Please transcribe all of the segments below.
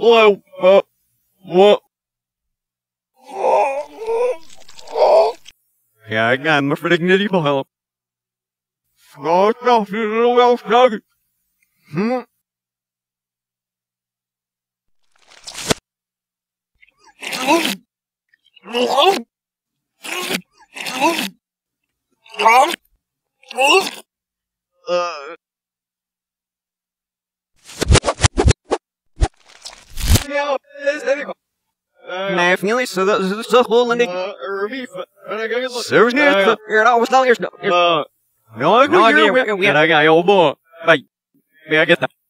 What? Ja, ik ga maar voor ik niet iemand help. Snart wel snel. Nee, familie, zo gewoon en ik. Serieus? Hier, nou, we staan eerst. No, I got your boy. Bye. I get that.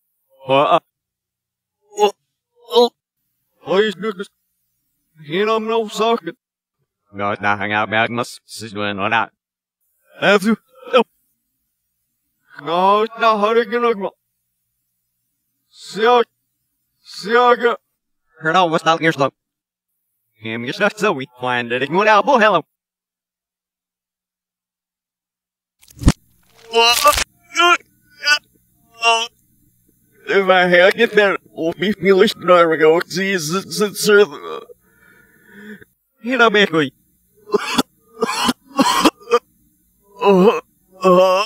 Please, goodness. You know, no socket. No, it's not hang out back, must sit doing or not. That's you. No, it's not how to get a Siaga. Here, no, what's not here, slow. Him, you're stuck, so we find it. Going out, boy, hello. If I had get there, we'll be foolish. There we go. Jesus, it's you know, baby.